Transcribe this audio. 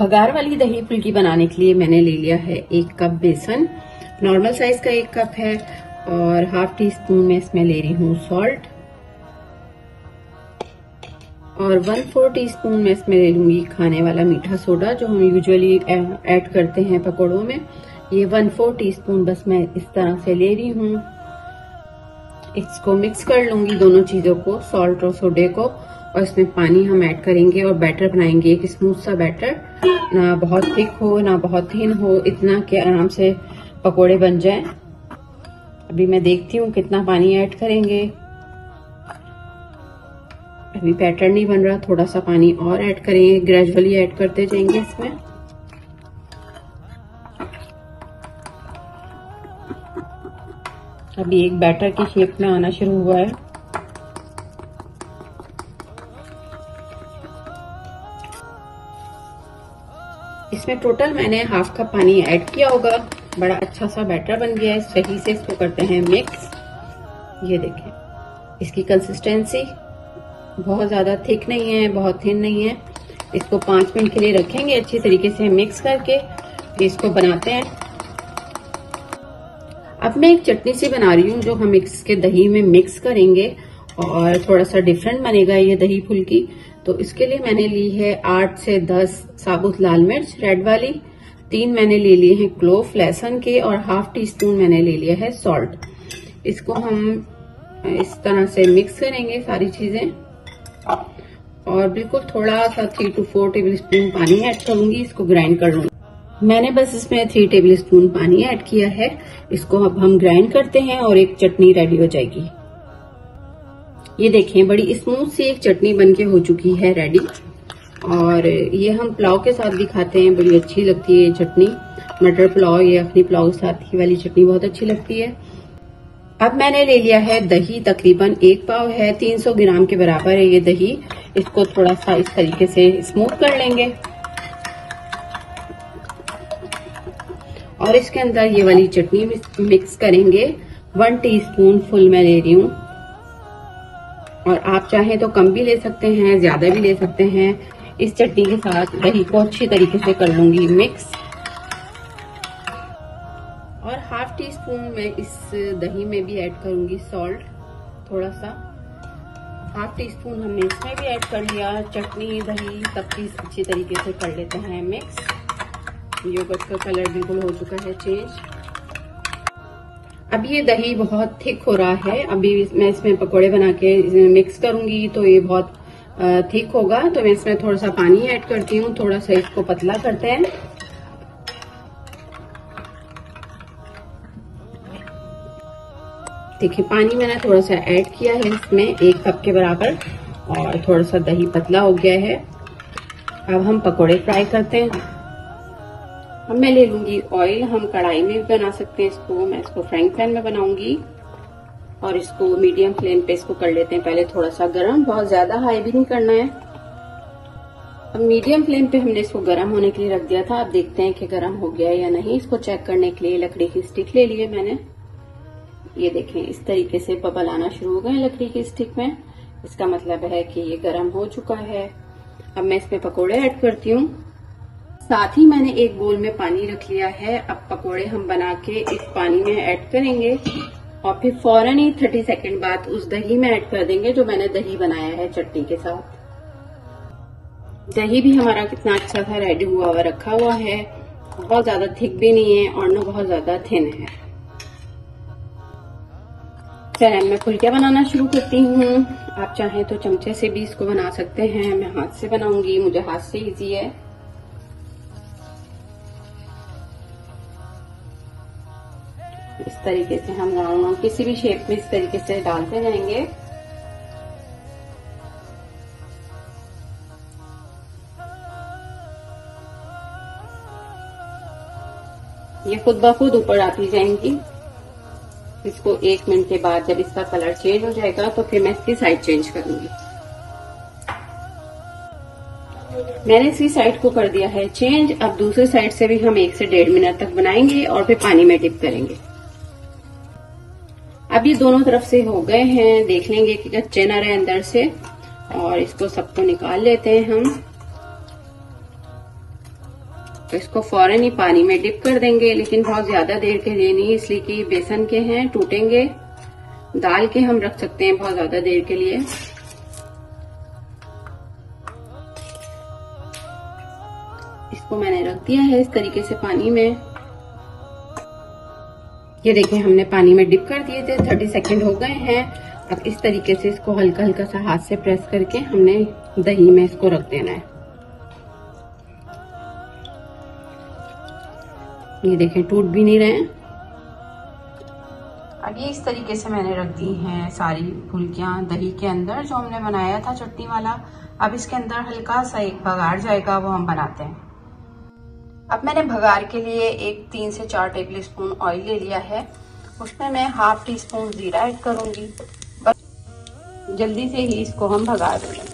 बघार वाली दही फुल्की बनाने के लिए मैंने ले लिया है 1 कप बेसन, नॉर्मल साइज का 1 कप है, और ½ टीस्पून में इसमें ले रही हूँ सॉल्ट, और 1/4 टीस्पून में इसमें ले लूंगी खाने वाला मीठा सोडा जो हम यूजुअली ऐड करते हैं पकौड़ों में। ये 1/4 टीस्पून बस मैं इस तरह से ले रही हूँ। इसको मिक्स कर लूंगी दोनों चीजों को, सॉल्ट और सोडे को, और इसमें पानी हम ऐड करेंगे और बैटर बनाएंगे, एक स्मूथ सा बैटर, ना बहुत थिक हो ना बहुत थिन हो, इतना कि आराम से पकोड़े बन जाएं। अभी मैं देखती हूँ कितना पानी ऐड करेंगे। अभी बैटर नहीं बन रहा, थोड़ा सा पानी और ऐड करेंगे, ग्रेजुअली ऐड करते जाएंगे इसमें। अभी एक बैटर की शेप में आना शुरू हुआ है। इसमें टोटल मैंने ½ कप पानी ऐड किया होगा। बड़ा अच्छा सा बैटर बन गया है। सही से इसको करते हैं मिक्स। ये देखें इसकी कंसिस्टेंसी बहुत ज्यादा थिक नहीं है, बहुत थिन नहीं है। इसको 5 मिनट के लिए रखेंगे अच्छी तरीके से मिक्स करके, इसको बनाते हैं। अब मैं एक चटनी सी बना रही हूँ जो हम इसके दही में मिक्स करेंगे और थोड़ा सा डिफरेंट बनेगा ये दही फुल्की। तो इसके लिए मैंने ली है 8 से 10 साबुत लाल मिर्च रेड वाली, 3 मैंने ले लिए हैं क्लोव लहसुन के, और ½ टीस्पून मैंने ले लिया है सॉल्ट। इसको हम इस तरह से मिक्स करेंगे सारी चीजें, और बिल्कुल थोड़ा सा 3 to 4 टेबल स्पून पानी ऐड करूंगी। इसको ग्राइंड कर लूंगी। मैंने बस इसमें 3 टेबल स्पून पानी ऐड किया है। इसको अब हम ग्राइंड करते हैं और एक चटनी रेडी हो जाएगी। ये देखें बड़ी स्मूथ सी एक चटनी बनके हो चुकी है रेडी, और ये हम पुलाव के साथ भी खाते हैं, बड़ी अच्छी लगती है ये चटनी। मटर पुलाव या अखनी पुलाव के साथ ये वाली चटनी बहुत अच्छी लगती है। अब मैंने ले लिया है दही, तकरीबन 1 पाव है, 300 ग्राम के बराबर है ये दही। इसको थोड़ा सा इस तरीके से स्मूथ कर लेंगे, और इसके अंदर ये वाली चटनी मिक्स करेंगे। 1 टीस्पून फुल मैं ले रही हूँ, और आप चाहें तो कम भी ले सकते हैं, ज्यादा भी ले सकते हैं। इस चटनी के साथ दही को अच्छी तरीके से कर लूंगी मिक्स, और ½ टीस्पून मैं इस दही में भी ऐड करूंगी सॉल्ट, थोड़ा सा। ½ टीस्पून हमने इसमें भी ऐड कर लिया। चटनी दही सब चीज अच्छी तरीके से कर लेते हैं मिक्स। योगर्ट का कलर बिल्कुल हो चुका है चेंज। अब ये दही बहुत थिक हो रहा है। अभी मैं इसमें पकोड़े बना के मिक्स करूंगी तो ये बहुत थिक होगा, तो मैं इसमें थोड़ा सा पानी ऐड करती हूँ, थोड़ा सा इसको पतला करते हैं। देखिए पानी मैंने थोड़ा सा ऐड किया है इसमें 1 कप के बराबर, और थोड़ा सा दही पतला हो गया है। अब हम पकोड़े फ्राई करते हैं। अब मैं ले लूंगी ऑयल, हम कढ़ाई में भी बना सकते हैं इसको, मैं इसको फ्राइंग पैन में बनाऊंगी, और इसको मीडियम फ्लेम पे इसको कर लेते हैं पहले थोड़ा सा गरम, बहुत ज्यादा हाई भी नहीं करना है। अब मीडियम फ्लेम पे हमने इसको गरम होने के लिए रख दिया था। अब देखते हैं कि गरम हो गया है या नहीं। इसको चेक करने के लिए लकड़ी की स्टिक ले लिए मैंने। ये देखें इस तरीके से बबल आना शुरू हो गए लकड़ी की स्टिक में, इसका मतलब है कि ये गरम हो चुका है। अब मैं इसमें पकोड़े ऐड करती हूँ। साथ ही मैंने एक बोल में पानी रख लिया है। अब पकोड़े हम बना के इस पानी में ऐड करेंगे, और फिर फौरन ही 30 सेकंड बाद उस दही में ऐड कर देंगे जो मैंने दही बनाया है चटनी के साथ। दही भी हमारा कितना अच्छा सा रेडी हुआ हुआ रखा हुआ है, बहुत ज्यादा थिक भी नहीं है और न बहुत ज्यादा थिन है। चलिए मैं फुल्कियां बनाना शुरू करती हूँ। आप चाहें तो चमचे से भी इसको बना सकते हैं, मैं हाथ से बनाऊंगी, मुझे हाथ से इजी है। इस तरीके से हम राउंड किसी भी शेप में इस तरीके से डालते जाएंगे। ये खुद ब खुद ऊपर आती जाएंगी। इसको 1 मिनट के बाद जब इसका कलर चेंज हो जाएगा तो फिर मैं इसकी साइड चेंज करूंगी। मैंने इसकी साइड को कर दिया है चेंज। अब दूसरी साइड से भी हम 1 से 1.5 मिनट तक बनाएंगे और फिर पानी में डिप करेंगे। अब ये दोनों तरफ से हो गए हैं, देख लेंगे कि कच्चे न रहे अंदर से, और इसको सबको निकाल लेते हैं हम। तो इसको फौरन ही पानी में डिप कर देंगे, लेकिन बहुत ज्यादा देर के लिए नहीं, इसलिए कि बेसन के हैं, टूटेंगे। दाल के हम रख सकते हैं बहुत ज्यादा देर के लिए। इसको मैंने रख दिया है इस तरीके से पानी में। ये देखिए हमने पानी में डिप कर दिए थे, 30 सेकेंड हो गए हैं। अब इस तरीके से इसको हल्का हल्का सा हाथ से प्रेस करके हमने दही में इसको रख देना है। ये देखें टूट भी नहीं रहे हैं। अब ये इस तरीके से मैंने रख दी हैं सारी फुल्कियां दही के अंदर जो हमने बनाया था चटनी वाला। अब इसके अंदर हल्का सा एक भगार जाएगा, वो हम बनाते हैं। अब मैंने भगार के लिए एक 3 से 4 टेबल स्पून ऑयल ले लिया है। उसमें मैं ½ टी स्पून जीरा ऐड करूंगी। बस जल्दी से ही इसको हम भगा देंगे।